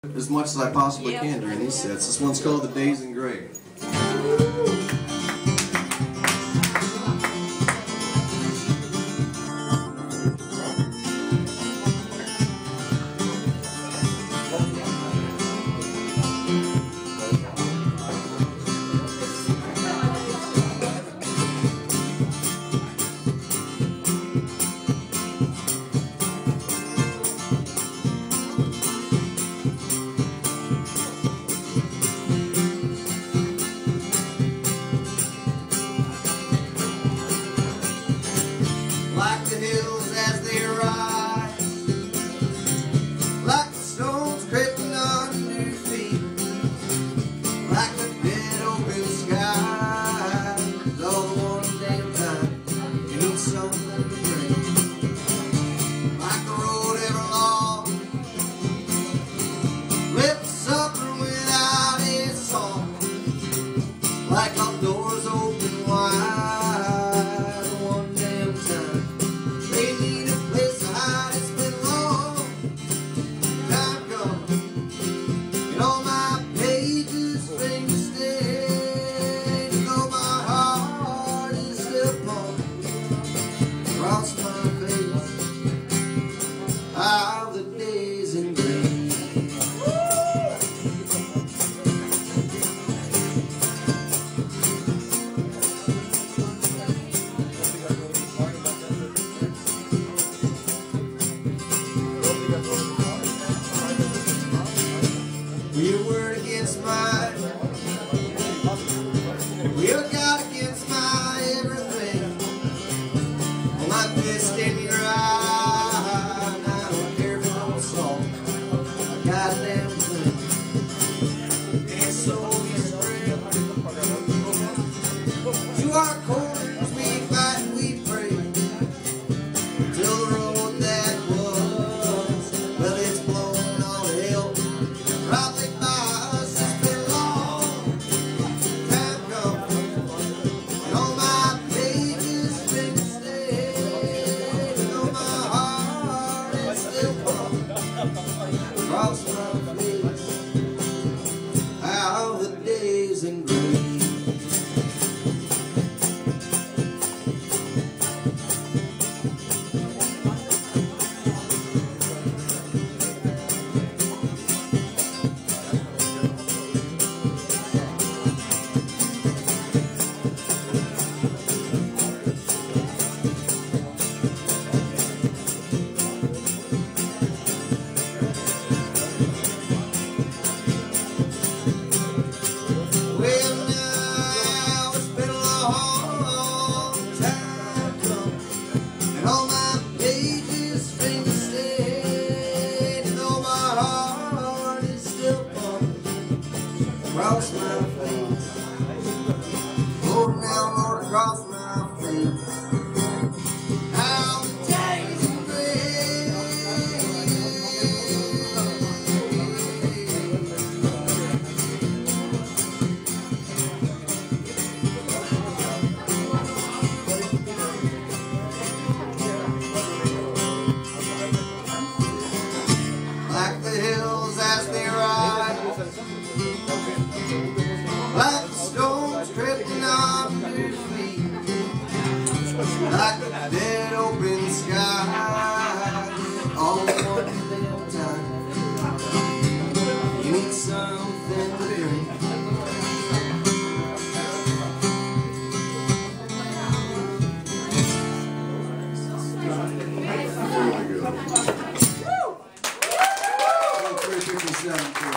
as much as I possibly can during these sets. This one's called The Day's Engrave. Like the hills as they rise, like the stones creeping under your feet, like the dead open sky. All one damn time you need something to drink. Like the road ever long, left supper without a song. Like our doors open wide. Across my face, how the days engrave. Your word against mine, your God against my everything. My fist in your eye, and I don't care for no salt, a goddamn thing. And so we spread to our corners, we fight and we pray, till the road that was, well, it's blown all to hell, probably by us. It's been a long time coming, and all my pages been across my face, how the days engrave. Across my face, oh now Lord, across my face, how the days engrave. Like the hills as they rise, like the stones drifting off your feet, like the dead open sky, all one damn time. You need something to drink. Woo! 357.